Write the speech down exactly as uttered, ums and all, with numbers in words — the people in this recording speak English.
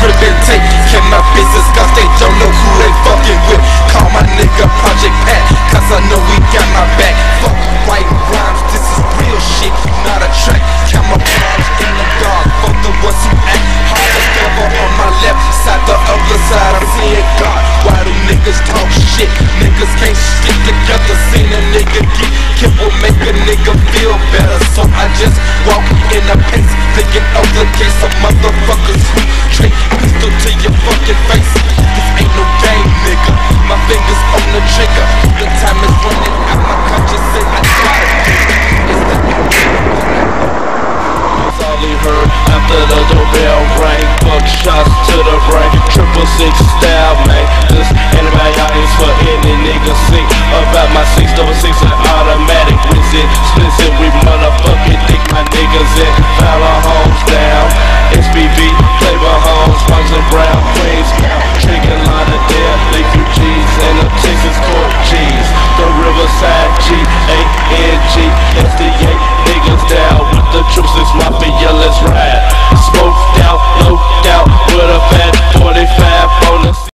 discriminate. Can my business cause they don't know who they fucking with. Call my nigga Project Pat, cause I know we got my back. Fuck white rhymes, this is real shit, not a track. Camouflage in the dark, fuck the ones who act hard as devil on my left side, the other side I'm seeing God. Why do niggas talk shit? Niggas can't stick together. Seen a nigga get killed will make a nigga feel better. So I just walk in a pace, thinking of the case of motherfuckers who straight pistol to your fucking face. This ain't no game, nigga. My fingers on the trigger. The time is running out. My conscience said I gotta That's all he heard after the doorbell rang. Fuck shots to the brain. Triple six style, man. This anybody out